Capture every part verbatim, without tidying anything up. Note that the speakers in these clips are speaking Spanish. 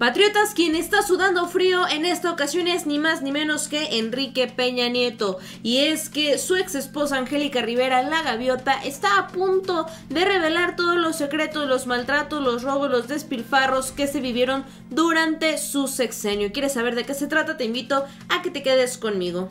Patriotas, quien está sudando frío en esta ocasión es ni más ni menos que Enrique Peña Nieto. Y es que su ex esposa Angélica Rivera, la gaviota, está a punto de revelar todos los secretos, los maltratos, los robos, los despilfarros que se vivieron durante su sexenio. ¿Quieres saber de qué se trata? Te invito a que te quedes conmigo.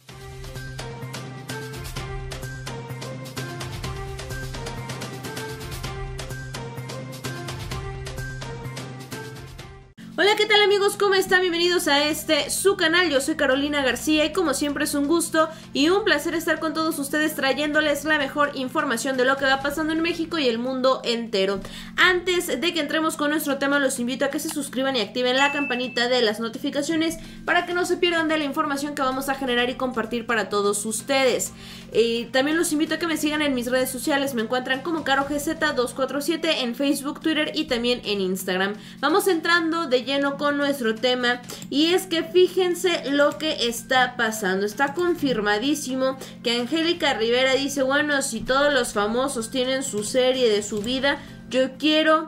Hola, ¿qué tal amigos? ¿Cómo están? Bienvenidos a este, su canal. Yo soy Carolina García y como siempre es un gusto y un placer estar con todos ustedes trayéndoles la mejor información de lo que va pasando en México y el mundo entero. Antes de que entremos con nuestro tema, los invito a que se suscriban y activen la campanita de las notificaciones para que no se pierdan de la información que vamos a generar y compartir para todos ustedes. Y también los invito a que me sigan en mis redes sociales. Me encuentran como Caro G Z dos cuatro siete en Facebook, Twitter y también en Instagram. Vamos entrando de lleno con nuestro tema y es que fíjense lo que está pasando. Está confirmadísimo que Angélica Rivera dice: bueno, si todos los famosos tienen su serie de su vida, yo quiero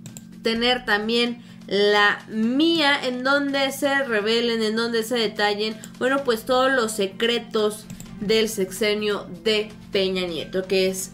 tener también la mía, en donde se revelen, en donde se detallen, bueno, pues todos los secretos del sexenio de Peña Nieto, que es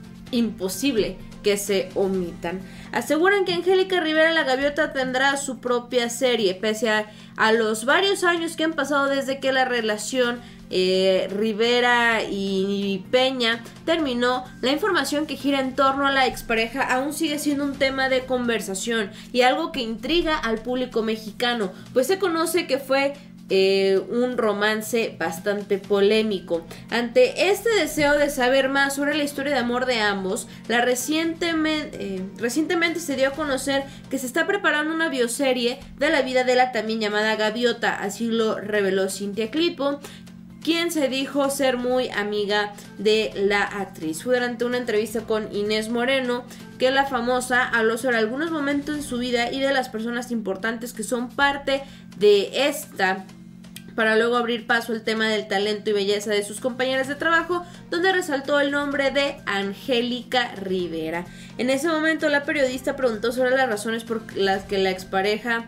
imposible que se omitan. Aseguran que Angélica Rivera, la gaviota, tendrá su propia serie, pese a, a los varios años que han pasado desde que la relación eh, Rivera y Peña terminó. La información que gira en torno a la expareja aún sigue siendo un tema de conversación y algo que intriga al público mexicano, pues se conoce que fue Eh, un romance bastante polémico. Ante este deseo de saber más sobre la historia de amor de ambos, la recientemente, eh, recientemente se dio a conocer que se está preparando una bioserie de la vida de la también llamada gaviota. Así lo reveló Cintia Clitbo, quien se dijo ser muy amiga de la actriz. Fue durante una entrevista con Inés Moreno que la famosa habló sobre algunos momentos de su vida y de las personas importantes que son parte de esta, para luego abrir paso al tema del talento y belleza de sus compañeras de trabajo, donde resaltó el nombre de Angélica Rivera. En ese momento la periodista preguntó sobre las razones por las que la expareja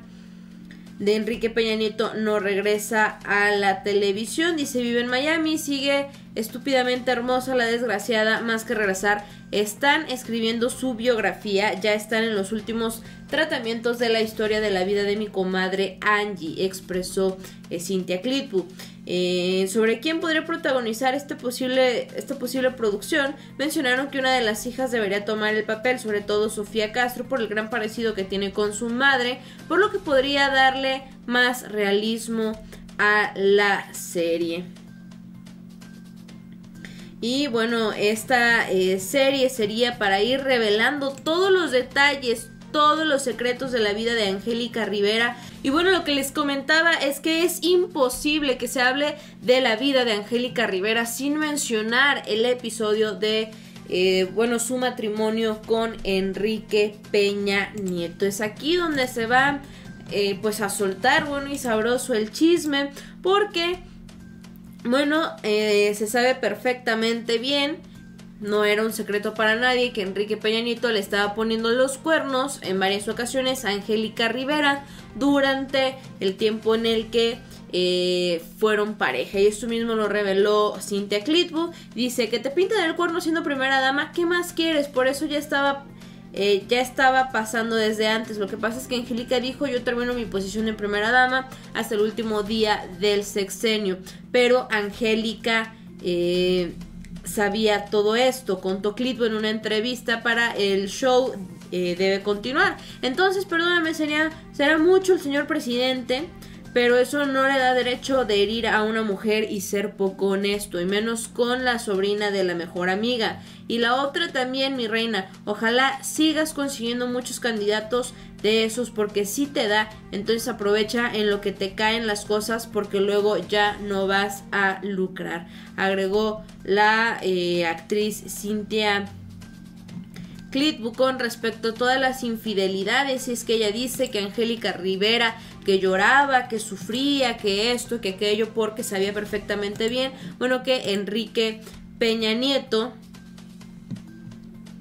de Enrique Peña Nieto no regresa a la televisión. Dice: vive en Miami, sigue estúpidamente hermosa la desgraciada, más que regresar están escribiendo su biografía, ya están en los últimos tratamientos de la historia de la vida de mi comadre Angie, expresó eh, Cintia Clitbo. Eh, sobre quién podría protagonizar este posible, esta posible producción, mencionaron que una de las hijas debería tomar el papel, sobre todo Sofía Castro, por el gran parecido que tiene con su madre, por lo que podría darle más realismo a la serie. Y bueno, esta eh, serie sería para ir revelando todos los detalles, todos los secretos de la vida de Angélica Rivera. Y bueno, lo que les comentaba es que es imposible que se hable de la vida de Angélica Rivera sin mencionar el episodio de eh, bueno, su matrimonio con Enrique Peña Nieto. Es aquí donde se va eh, pues a soltar bueno y sabroso el chisme, porque bueno, eh, se sabe perfectamente bien, no era un secreto para nadie, que Enrique Peña Nieto le estaba poniendo los cuernos en varias ocasiones a Angélica Rivera durante el tiempo en el que eh, fueron pareja. Y esto mismo lo reveló Cintia Clitbo. Dice: que te pintan el cuerno siendo primera dama, ¿qué más quieres? Por eso ya estaba... Eh, ya estaba pasando desde antes. Lo que pasa es que Angélica dijo: yo termino mi posición en primera dama hasta el último día del sexenio. Pero Angélica eh, sabía todo esto, contó Clitbo en una entrevista para el show eh, Debe Continuar. Entonces, perdóname, sería, será mucho el señor presidente, pero eso no le da derecho de herir a una mujer y ser poco honesto, y menos con la sobrina de la mejor amiga. Y la otra también, mi reina, ojalá sigas consiguiendo muchos candidatos de esos, porque si te da, entonces aprovecha en lo que te caen las cosas, porque luego ya no vas a lucrar, agregó la eh, actriz Cintia Clitbo con respecto a todas las infidelidades. Y es que ella dice que Angélica Rivera, que lloraba, que sufría, que esto, que aquello, porque sabía perfectamente bien, bueno, que Enrique Peña Nieto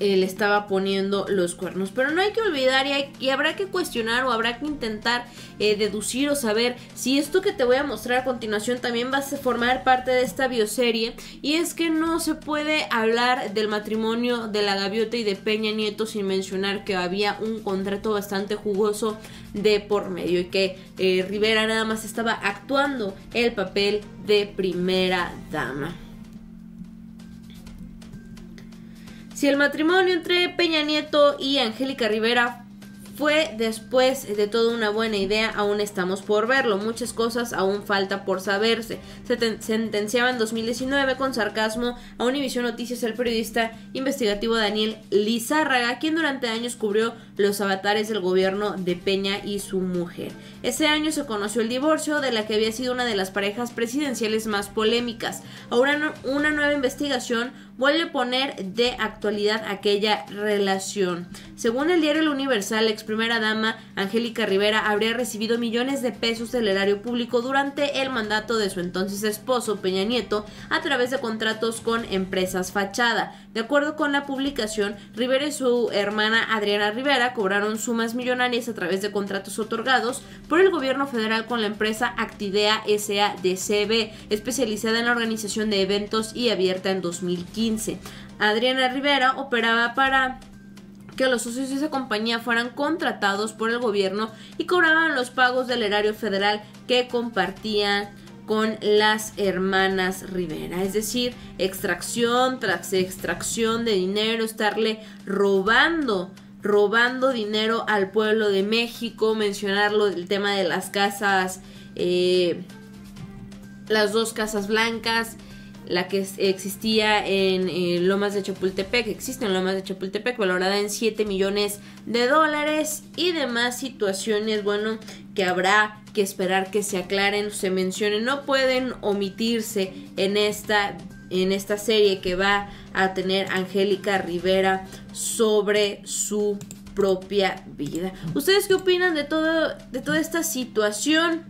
eh, le estaba poniendo los cuernos. Pero no hay que olvidar y, hay, y habrá que cuestionar o habrá que intentar eh, deducir o saber si esto que te voy a mostrar a continuación también va a formar parte de esta bioserie. Y es que no se puede hablar del matrimonio de la Gaviota y de Peña Nieto sin mencionar que había un contrato bastante jugoso de por medio y que eh, Rivera nada más estaba actuando el papel de primera dama. Si el matrimonio entre Peña Nieto y Angélica Rivera fue después de toda una buena idea, aún estamos por verlo. Muchas cosas aún falta por saberse. Se sentenciaba en dos mil diecinueve con sarcasmo a Univisión Noticias el periodista investigativo Daniel Lizárraga, quien durante años cubrió los avatares del gobierno de Peña y su mujer. Ese año se conoció el divorcio de la que había sido una de las parejas presidenciales más polémicas. Ahora no, una nueva investigación vuelve a poner de actualidad aquella relación. Según el diario El Universal, la ex primera dama Angélica Rivera habría recibido millones de pesos del erario público durante el mandato de su entonces esposo Peña Nieto a través de contratos con empresas fachada. De acuerdo con la publicación, Rivera y su hermana Adriana Rivera cobraron sumas millonarias a través de contratos otorgados por el gobierno federal con la empresa Actidea S A de C B, especializada en la organización de eventos y abierta en dos mil quince. Adriana Rivera operaba para que los socios de esa compañía fueran contratados por el gobierno y cobraban los pagos del erario federal que compartían con las hermanas Rivera, es decir, extracción tras extracción de dinero, estarle robando robando dinero al pueblo de México. Mencionarlo del tema de las casas, eh, las dos casas blancas, la que existía en eh, Lomas de Chapultepec, existe en Lomas de Chapultepec, valorada en siete millones de dólares y demás situaciones, bueno, que habrá que esperar que se aclaren, se mencionen, no pueden omitirse en esta, en esta serie que va a tener Angélica Rivera sobre su propia vida. ¿Ustedes qué opinan de todo, de toda esta situación?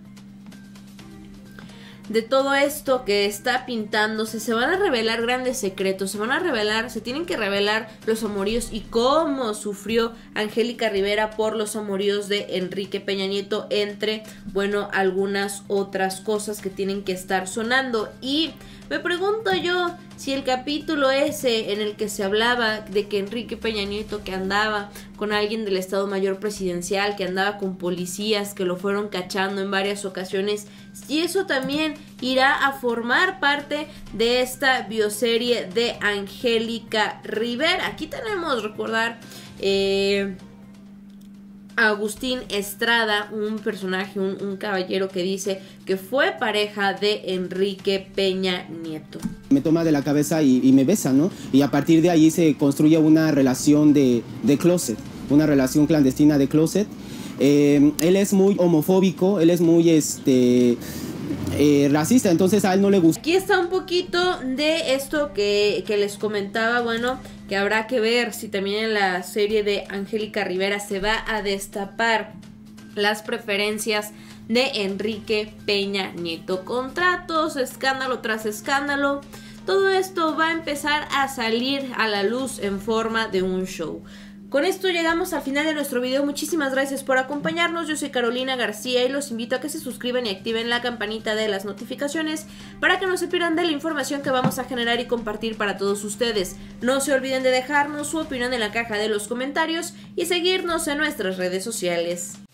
De todo esto que está pintándose, se van a revelar grandes secretos, se van a revelar, se tienen que revelar los amoríos y cómo sufrió Angélica Rivera por los amoríos de Enrique Peña Nieto, entre, bueno, algunas otras cosas que tienen que estar sonando. Y me pregunto yo si el capítulo ese en el que se hablaba de que Enrique Peña Nieto, que andaba con alguien del Estado Mayor Presidencial, que andaba con policías que lo fueron cachando en varias ocasiones, y eso también irá a formar parte de esta bioserie de Angélica Rivera. Aquí tenemos, recordar, eh, a Agustín Estrada, un personaje, un, un caballero que dice que fue pareja de Enrique Peña Nieto. Me toma de la cabeza y, y me besa, ¿no? Y a partir de ahí se construye una relación de, de closet, una relación clandestina de closet. Eh, él es muy homofóbico, él es muy este, eh, racista, entonces a él no le gusta. Aquí está un poquito de esto que, que les comentaba, bueno, que habrá que ver si también en la serie de Angélica Rivera se va a destapar las preferencias de Enrique Peña Nieto. Contratos, escándalo tras escándalo, todo esto va a empezar a salir a la luz en forma de un show. Con esto llegamos al final de nuestro video. Muchísimas gracias por acompañarnos. Yo soy Carolina García y los invito a que se suscriban y activen la campanita de las notificaciones para que no se pierdan de la información que vamos a generar y compartir para todos ustedes. No se olviden de dejarnos su opinión en la caja de los comentarios y seguirnos en nuestras redes sociales.